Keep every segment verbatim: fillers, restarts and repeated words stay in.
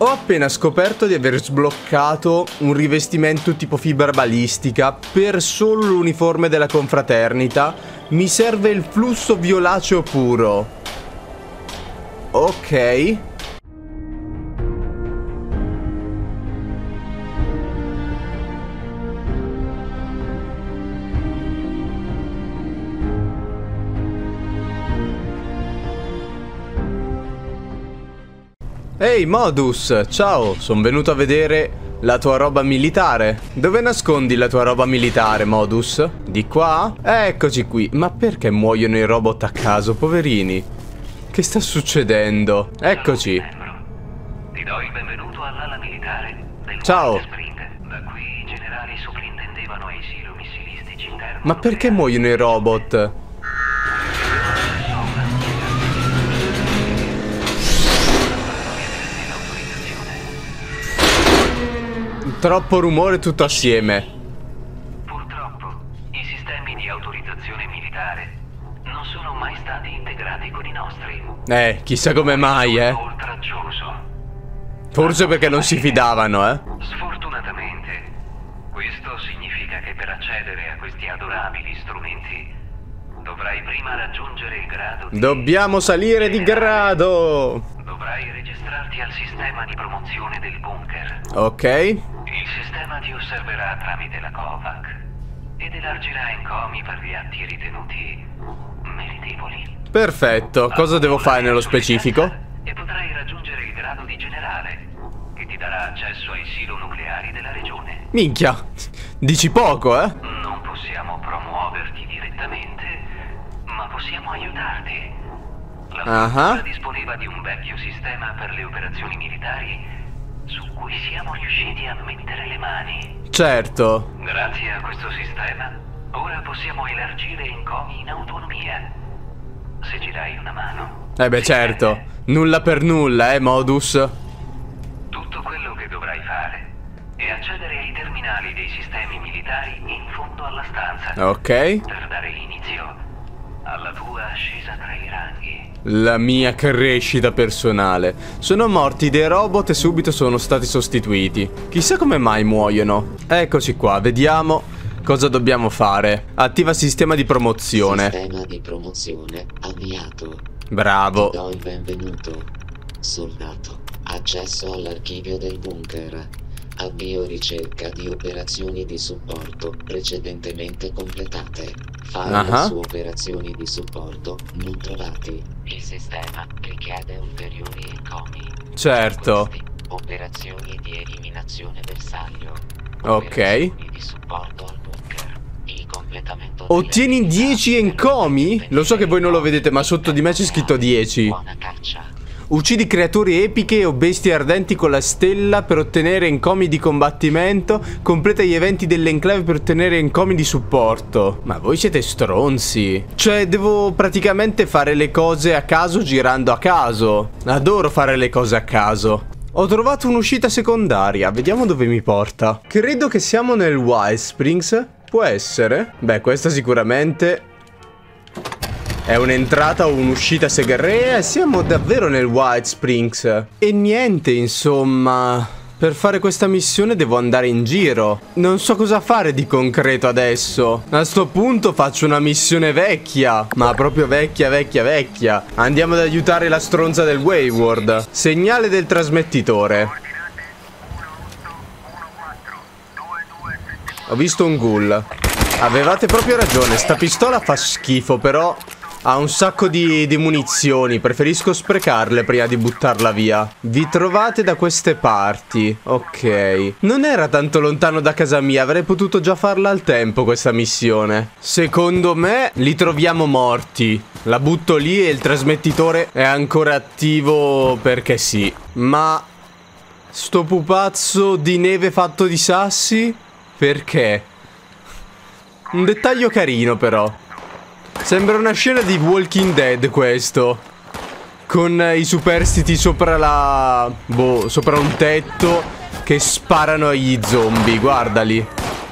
Ho appena scoperto di aver sbloccato un rivestimento tipo fibra balistica per solo l'uniforme della confraternita. Mi serve il flusso violaceo puro. Ok. Ehi Modus, ciao, sono venuto a vedere la tua roba militare. Dove nascondi la tua roba militare, Modus? Di qua? Eccoci qui. Ma perché muoiono i robot a caso, poverini? Che sta succedendo? Eccoci. Ti do il benvenuto all'ala militare del Ciao. Spring. Da qui i generali sovrintendevano ai silo missilistici interni. Ma perché muoiono i robot? Troppo rumore tutto assieme. Purtroppo, i sistemi di autorizzazione militare non sono mai stati integrati con i nostri. Eh, chissà come mai, eh. Oltraggioso. Forse perché non si fidavano, eh. Sfortunatamente, questo significa che per accedere a questi adorabili strumenti dovrai prima raggiungere il grado di... Dobbiamo salire di grado. Dovrai registrarti al sistema di promozione del bunker. Ok. Il sistema ti osserverà tramite la Kovac ed elargirà encomi per gli atti ritenuti meritevoli. Perfetto, cosa devo fare nello specifico? E potrai raggiungere il grado di generale, che ti darà accesso ai silo nucleari della regione. Minchia, dici poco, eh? Non possiamo promuoverti direttamente, ma possiamo aiutarti. La Ah. fortuna disponeva di un vecchio sistema per le operazioni militari su cui siamo riusciti a mettere le mani. Certo. Grazie a questo sistema, ora possiamo elargire encomi in autonomia. Se ci dai una mano. Eh beh, certo. Nulla per nulla, eh, Modus. Tutto quello che dovrai fare è accedere ai terminali dei sistemi militari in fondo alla stanza. Ok. Per dare inizio alla tua ascesa tra i ranghi. La mia crescita personale. Sono morti dei robot e subito sono stati sostituiti. Chissà come mai muoiono. Eccoci qua, vediamo cosa dobbiamo fare. Attiva sistema di promozione. Sistema di promozione avviato. Bravo. Ti do il benvenuto, soldato. Accesso all'archivio del bunker. Avvio ricerca di operazioni di supporto precedentemente completate. File Ah. su operazioni di supporto non trovati. Il sistema richiede ulteriori encomi. Certo. Questi, operazioni di eliminazione bersaglio. Ok. Operazioni di supporto al bunker. Il completamento Ottieni delle attività dieci encomi? Lo so che voi non lo vedete, ma sotto di me c'è scritto dieci. Buona caccia. Uccidi creature epiche o bestie ardenti con la stella per ottenere encomi di combattimento. Completa gli eventi dell'enclave per ottenere encomi di supporto. Ma voi siete stronzi. Cioè, devo praticamente fare le cose a caso girando a caso. Adoro fare le cose a caso. Ho trovato un'uscita secondaria. Vediamo dove mi porta. Credo che siamo nel Wild Springs. Può essere? Beh, questa sicuramente è un'entrata o un'uscita segreta. E siamo davvero nel Wild Springs. E niente, insomma, per fare questa missione devo andare in giro. Non so cosa fare di concreto adesso. A sto punto faccio una missione vecchia. Ma proprio vecchia, vecchia, vecchia. Andiamo ad aiutare la stronza del Wayward. Segnale del trasmettitore. Ho visto un ghoul. Avevate proprio ragione. Sta pistola fa schifo, però ha un sacco di, di munizioni. Preferisco sprecarle prima di buttarla via. Vi trovate da queste parti. Ok. Non era tanto lontano da casa mia. Avrei potuto già farla al tempo questa missione. Secondo me li troviamo morti. La butto lì e il trasmettitore è ancora attivo perché sì. Ma sto pupazzo di neve fatto di sassi? Perché? Un dettaglio carino però. Sembra una scena di Walking Dead questo. Con i superstiti sopra la... boh, sopra un tetto che sparano agli zombie, guardali.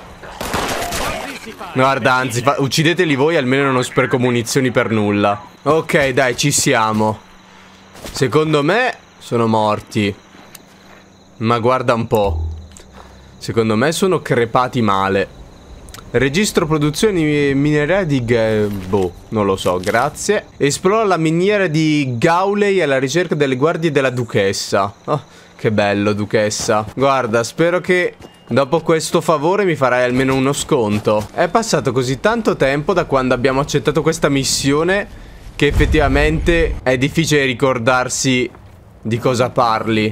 Guarda, anzi, fa... uccideteli voi, almeno non spreco munizioni per nulla. Ok, dai, ci siamo. Secondo me sono morti. Ma guarda un po'. Secondo me sono crepati male. Registro produzioni minerarie di... boh, non lo so, grazie. Esplora la miniera di Gauley alla ricerca delle guardie della duchessa. Oh, che bello, duchessa. Guarda, spero che dopo questo favore mi farai almeno uno sconto. È passato così tanto tempo da quando abbiamo accettato questa missione che effettivamente è difficile ricordarsi di cosa parli.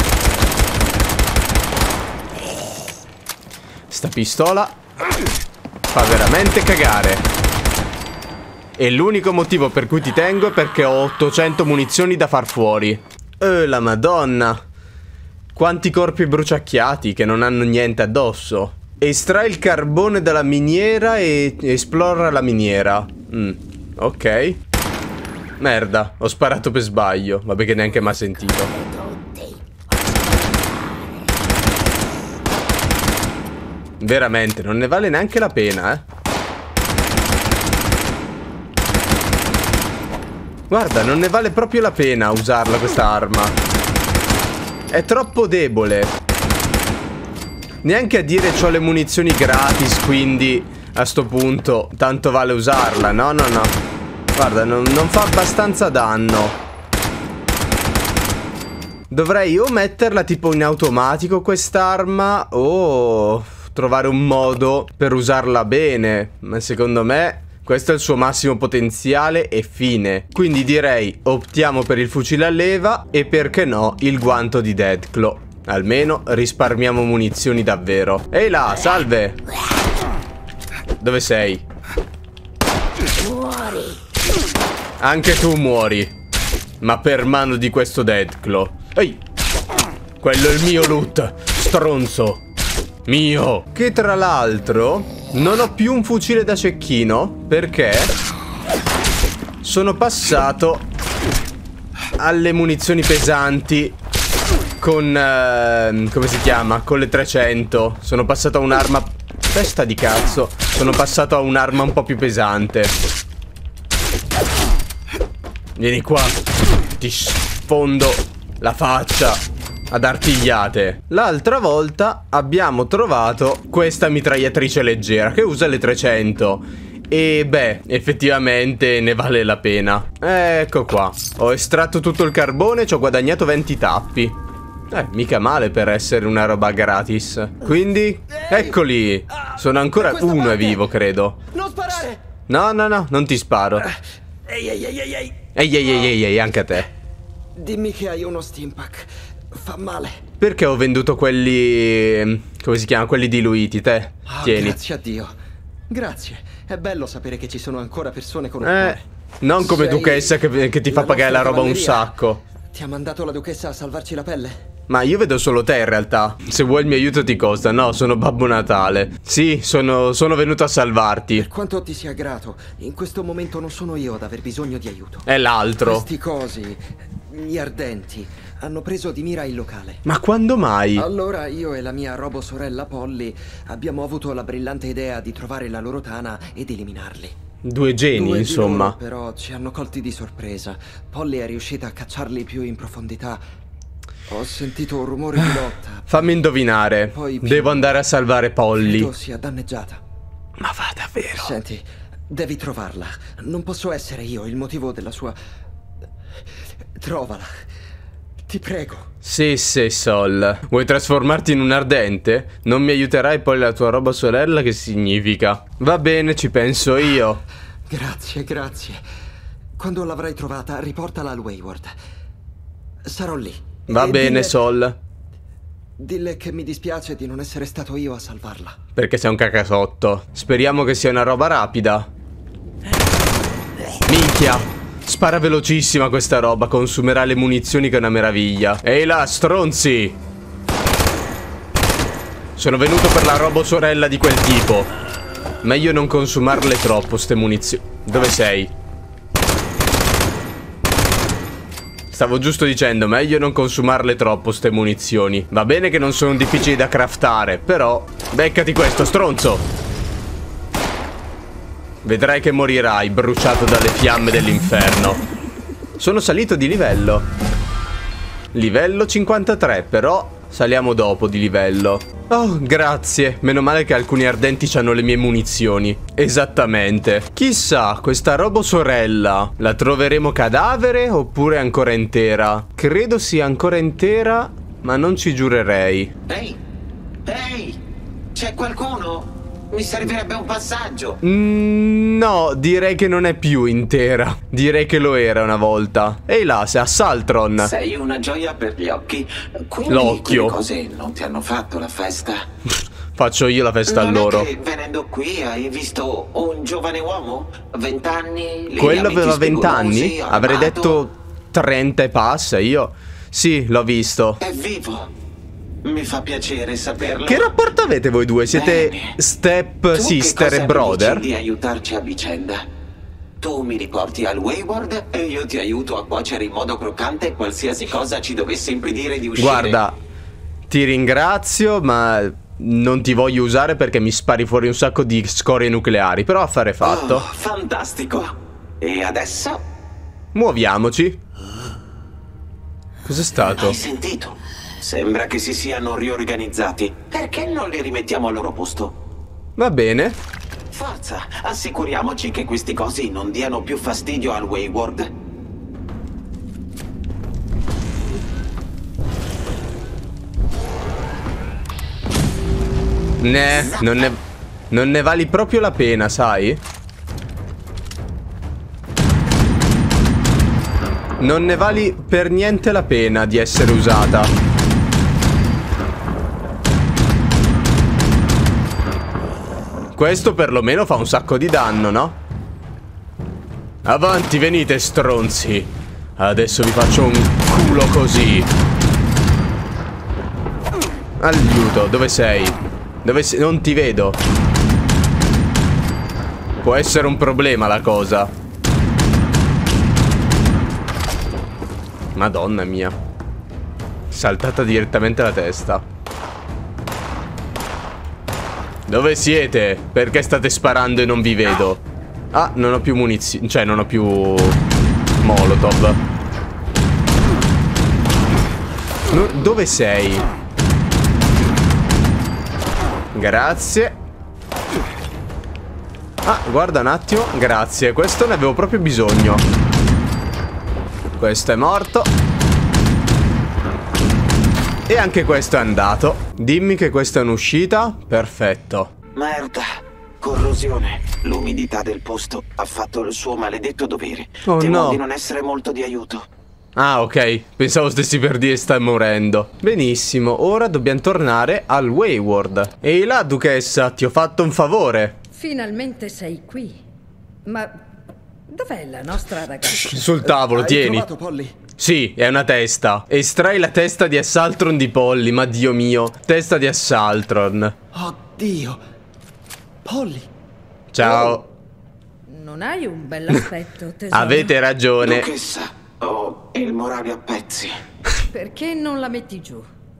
Sta pistola fa veramente cagare. E l'unico motivo per cui ti tengo è perché ho ottocento munizioni da far fuori. Eh, la madonna. Quanti corpi bruciacchiati che non hanno niente addosso. Estrai il carbone dalla miniera e esplora la miniera. Mm, ok. Merda, ho sparato per sbaglio. Vabbè che neanche mi ha sentito. Veramente, non ne vale neanche la pena, eh. Guarda, non ne vale proprio la pena usarla questa arma. È troppo debole. Neanche a dire c'ho le munizioni gratis, quindi a sto punto tanto vale usarla. No, no, no. Guarda, non, non fa abbastanza danno. Dovrei o metterla tipo in automatico quest'arma o trovare un modo per usarla bene. Ma secondo me questo è il suo massimo potenziale e fine. Quindi direi optiamo per il fucile a leva e perché no il guanto di Deathclaw. Almeno risparmiamo munizioni davvero. Ehi là, salve. Dove sei? Muori. Anche tu muori. Ma per mano di questo Deathclaw. Ehi, quello è il mio loot, stronzo. Mio. Che tra l'altro non ho più un fucile da cecchino perché sono passato alle munizioni pesanti con eh, come si chiama? Con le trecento. Sono passato a un'arma... Testa di cazzo. Sono passato a un'arma un po' più pesante. Vieni qua. Ti sfondo la faccia ad artigliate. L'altra volta abbiamo trovato questa mitragliatrice leggera che usa le trecento. E beh, effettivamente ne vale la pena. Ecco qua. Ho estratto tutto il carbone e ci ho guadagnato venti tappi. Eh, mica male per essere una roba gratis. Quindi, eccoli. Sono ancora uno è vivo, credo. Non sparare! No, no, no, non ti sparo. Ehi, ehi, ehi, ehi, ehi. Ehi, ehi, ehi, ehi, ehi, anche a te. Dimmi che hai uno Stimpack. Fa male. Perché ho venduto quelli... come si chiama? Quelli diluiti, te. Oh, Tieni. grazie a Dio. Grazie. È bello sapere che ci sono ancora persone con un Eh, cuore. non come Sei duchessa che, che ti fa la pagare la nostra roba un cavalleria. sacco. Ti ha mandato la duchessa a salvarci la pelle? Ma io vedo solo te in realtà. Se vuoi il mio aiuto ti costa. No, sono Babbo Natale. Sì, sono, sono venuto a salvarti. Per quanto ti sia grato, in questo momento non sono io ad aver bisogno di aiuto. È l'altro. Questi cosi, gli ardenti, hanno preso di mira il locale. Ma quando mai? Allora io e la mia robo sorella Polly abbiamo avuto la brillante idea di trovare la loro tana ed eliminarli. Due geni, Due di insomma. loro, però ci hanno colti di sorpresa. Polly è riuscita a cacciarli più in profondità. Ho sentito un rumore di lotta. Fammi indovinare. Poi più- Devo andare a salvare Polly. Credo sia danneggiata. Ma va davvero? Senti, devi trovarla. Non posso essere io il motivo della sua... Trovala. Ti prego. Sì, sì, Sol. Vuoi trasformarti in un ardente? Non mi aiuterai poi la tua roba sorella? Che significa? Va bene, ci penso io. Grazie, grazie. Quando l'avrai trovata, riportala al Wayward. Sarò lì. Va E bene, dille- Sol. Dille che mi dispiace di non essere stato io a salvarla. Perché sei un cacasotto. Speriamo che sia una roba rapida. Minchia. Spara velocissima questa roba. Consumerà le munizioni che è una meraviglia. Ehi là, stronzi. Sono venuto per la robo sorella di quel tipo. Meglio non consumarle troppo ste munizioni. Dove sei? Stavo giusto dicendo, meglio non consumarle troppo ste munizioni. Va bene che non sono difficili da craftare, però beccati questo, stronzo. Vedrai che morirai bruciato dalle fiamme dell'inferno. Sono salito di livello. Livello cinquantatré, però saliamo dopo di livello. Oh, grazie. Meno male che alcuni ardenti hanno le mie munizioni. Esattamente. Chissà, questa robosorella la troveremo cadavere oppure ancora intera? Credo sia ancora intera, ma non ci giurerei. Ehi, ehi, c'è qualcuno? Mi servirebbe un passaggio. Mm, no, direi che non è più intera. Direi che lo era una volta. Ehi là, sei a Saltron. Sei una gioia per gli occhi. Quindi L'occhio. quelle cose non ti hanno fatto la festa? Faccio io la festa a Non loro. è che venendo qui hai visto un giovane uomo? Vent'anni? Quello aveva vent'anni? Avrei detto trenta e passa, io. Sì, l'ho visto. È vivo. Mi fa piacere saperlo. Che rapporto avete voi due? Siete Bene. step Tu sister che cosa e brother? mi dici di aiutarci a vicenda? Tu mi riporti al Wayward e io ti aiuto a cuocere in modo croccante qualsiasi cosa ci dovesse impedire di uscire. Guarda, ti ringrazio, ma non ti voglio usare perché mi spari fuori un sacco di scorie nucleari. Però affare fatto. Oh, fantastico. E adesso? Muoviamoci. Cos'è stato? Hai sentito? Sembra che si siano riorganizzati. Perché non li rimettiamo al loro posto? Va bene. Forza, assicuriamoci che questi cosi non diano più fastidio al Wayward. Ne, non ne, non ne vali proprio la pena, sai? Non ne vali per niente la pena di essere usata. Questo perlomeno fa un sacco di danno, no? Avanti, venite, stronzi. Adesso vi faccio un culo così. Aiuto, dove sei? Dove sei? Non ti vedo. Può essere un problema la cosa. Madonna mia. Saltata direttamente la testa. Dove siete? Perché state sparando e non vi vedo? Ah, non ho più munizioni. Cioè, non ho più Molotov. No, dove sei? Grazie. Ah, guarda un attimo. Grazie, questo ne avevo proprio bisogno. Questo è morto. E anche questo è andato. Dimmi che questa è un'uscita. Perfetto. Merda. Corrosione. L'umidità del posto ha fatto il suo maledetto dovere. Oh, Temo no. di non essere molto di aiuto. Ah, ok. Pensavo stessi per dire sta morendo. Benissimo, ora dobbiamo tornare al Wayward. Ehi là, duchessa, ti ho fatto un favore. Finalmente sei qui. Ma dov'è la nostra ragazza? Sul tavolo, Hai tieni. trovato Polly? Sì, è una testa. Estrai la testa di Assaltron di Polly, ma Dio mio. Testa di Assaltron. Oddio. Polly. Ciao. Non hai un bell'aspetto, tesoro. Avete ragione. Duchessa, ho il morale a pezzi. Perché non la metti giù?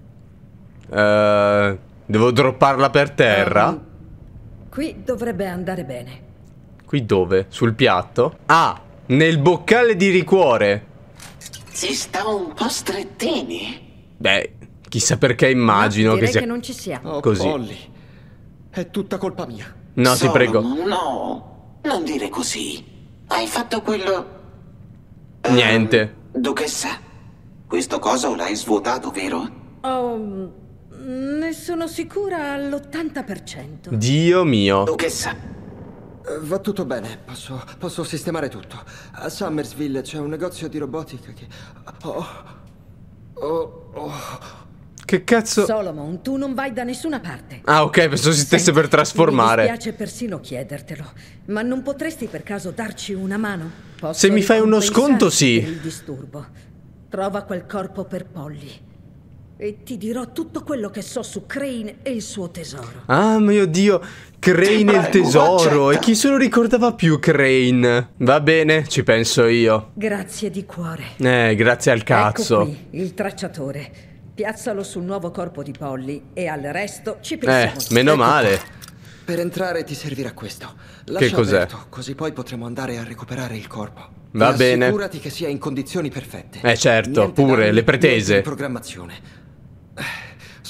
Eh, devo dropparla per terra? Um, qui dovrebbe andare bene. Qui dove? Sul piatto? Ah, nel boccale di liquore. Si sta un po' strettini. Beh, chissà perché immagino No, che direi sia che non ci siamo. Oh, così. Polly. È tutta colpa mia. No, ti Solomon, prego. No, non dire così. Hai fatto quello... Niente. Duchessa, questo coso l'hai svuotato, vero? Oh, ne sono sicura all'ottanta per cento. Dio mio. Duchessa, Eh, Va tutto bene, posso, posso sistemare tutto. A Summersville c'è un negozio di robotica che... Oh, oh, oh. Che cazzo? Solomon, tu non vai da nessuna parte. Ah, ok, pensavo si stesse Senti, per trasformare. Mi dispiace persino chiedertelo, ma non potresti per caso darci una mano? Posso Se mi fai uno sconto, ricompensarti sì. per il disturbo. Trova quel corpo per Polly e ti dirò tutto quello che so su Crane e il suo tesoro. Ah, mio Dio. Crane Ti il prego, tesoro. accetta. E chi se lo ricordava più Crane? Va bene, ci penso io. Grazie di cuore. Eh, grazie al cazzo. Ecco qui, il tracciatore. Piazzalo sul nuovo corpo di Polly e al resto ci Eh, pensiamo. meno Ecco male. qua. Per entrare ti servirà questo. Lascia cos'è? aperto, così poi potremo andare a recuperare il corpo. Va E bene. assicurati che sia in condizioni perfette. Eh, certo, Niente pure, danni, le pretese. niente in programmazione. Eh,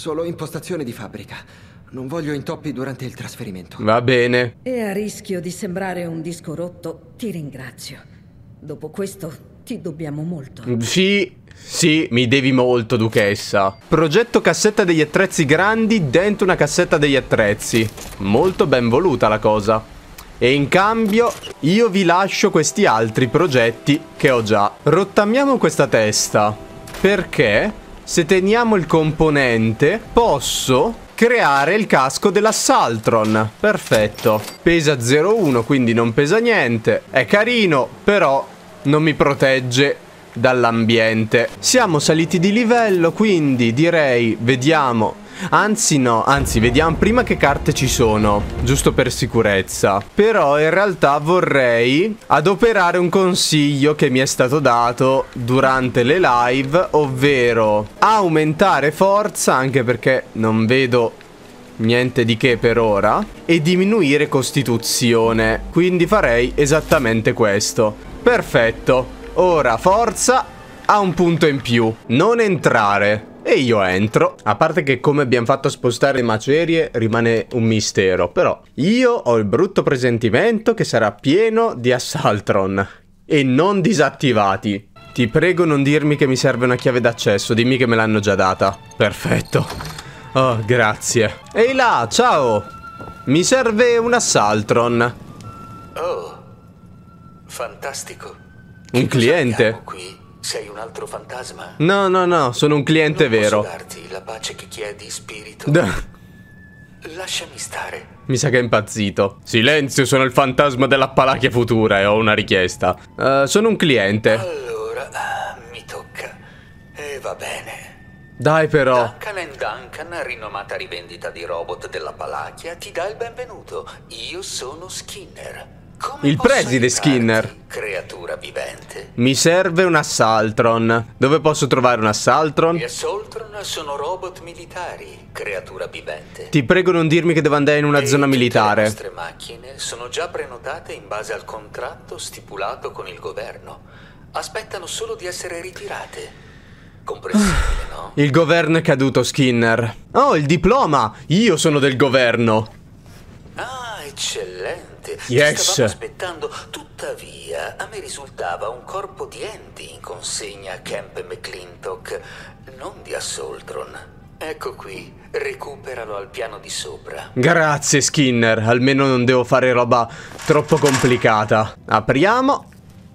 solo impostazione di fabbrica. Non voglio intoppi durante il trasferimento. Va bene. E a rischio di sembrare un disco rotto, ti ringrazio. Dopo questo ti dobbiamo molto. Sì, sì, mi devi molto, duchessa. Progetto cassetta degli attrezzi grandi dentro una cassetta degli attrezzi. Molto ben voluta la cosa. E in cambio io vi lascio questi altri progetti che ho già. Rottamiamo questa testa, perché se teniamo il componente posso creare il casco dell'Assaltron. Perfetto. Pesa zero virgola uno, quindi non pesa niente. È carino, però non mi protegge dall'ambiente. Siamo saliti di livello, quindi direi vediamo. Anzi no, anzi vediamo prima che carte ci sono, giusto per sicurezza. Però in realtà vorrei adoperare un consiglio che mi è stato dato durante le live, ovvero aumentare forza, anche perché non vedo niente di che per ora, e diminuire costituzione. Quindi farei esattamente questo. Perfetto. Ora forza ha un punto in più. Non entrare. E io entro. A parte che come abbiamo fatto a spostare le macerie rimane un mistero. Però io ho il brutto presentimento che sarà pieno di Assaltron e non disattivati. Ti prego non dirmi che mi serve una chiave d'accesso. Dimmi che me l'hanno già data. Perfetto. Oh, grazie. Ehi là, ciao. Mi serve un Assaltron. Oh, fantastico. Un cliente? Qui sei un altro fantasma? No, no, no, sono un cliente non vero. Posso darti la pace che chiedi, spirito? D- Lasciami stare. Mi sa che è impazzito. Silenzio, sono il fantasma dell'Appalachia futura e ho una richiesta. Uh, sono un cliente. Allora, mi tocca. E va bene. Dai però. Duncan and Duncan, rinomata rivendita di robot dell'Appalachia, ti dà il benvenuto. Io sono Skinner. Come Il posso preside aiutarti, Skinner. Creatura vivente. Mi serve un Assaltron. Dove posso trovare un Assaltron? Gli Assaltron sono robot militari, creatura vivente. Ti prego non dirmi che devo andare in una E zona tutte militare. Le nostre macchine sono già prenotate in base al contratto stipulato con il governo. Aspettano solo di essere ritirate. Comprensibile, no? Il governo è caduto, Skinner. Oh, il diploma. Io sono del governo. Ah, eccellente. Yes. Ti stavamo aspettando. Tuttavia, a me risultava un corpo di enti in consegna a Camp McClintock, non di Assaltron. Ecco qui, recuperalo al piano di sopra. Grazie, Skinner. Almeno non devo fare roba troppo complicata. Apriamo.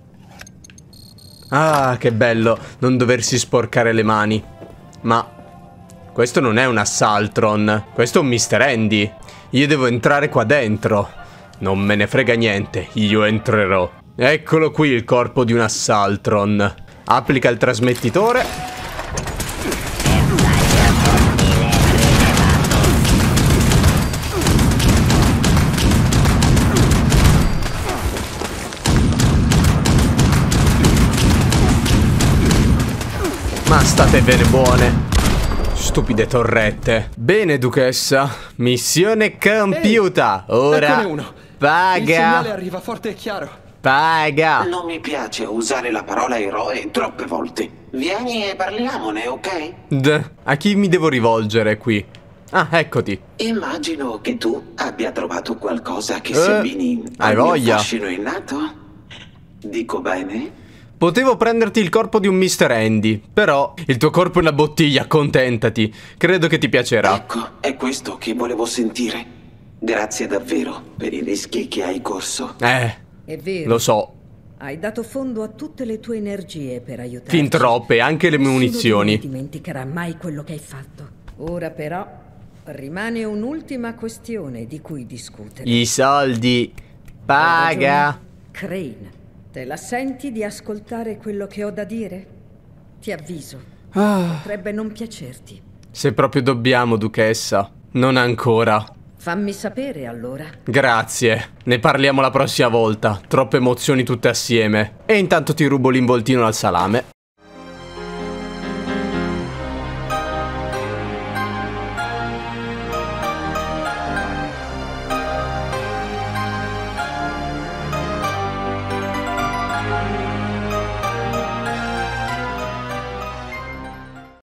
Ah, che bello non doversi sporcare le mani. Ma questo non è un Assaltron. Questo è un mister Andy. Io devo entrare qua dentro. Non me ne frega niente, io entrerò. Eccolo qui il corpo di un Assaltron. Applica il trasmettitore. Ma state bene buone. Stupide torrette. Bene, duchessa. Missione compiuta. Ora Eccone uno. Il segnale paga. arriva forte e chiaro. Paga. Non mi piace usare la parola eroe troppe volte. Vieni e parliamone, ok? D. A chi mi devo rivolgere qui? Ah, eccoti. Immagino che tu abbia trovato qualcosa che Eh, si abbini hai al mio voglia. fascino innato? Dico bene? Potevo prenderti il corpo di un mister Andy, però il tuo corpo è una bottiglia, accontentati. Credo che ti piacerà. Ecco, è questo che volevo sentire. Grazie davvero per i rischi che hai corso. Eh, È vero. lo so. Hai dato fondo a tutte le tue energie per aiutarci. Fin troppe, anche le Nessuno di munizioni. noi dimenticherà mai quello che hai fatto. Ora però rimane un'ultima questione di cui discutere. I soldi. Hai Paga. ragione, Crane, te la senti di ascoltare quello che ho da dire? Ti avviso, Ah, potrebbe non piacerti. se proprio dobbiamo, duchessa. Non ancora. Fammi sapere allora. Grazie. Ne parliamo la prossima volta. Troppe emozioni tutte assieme. E intanto ti rubo l'involtino al salame.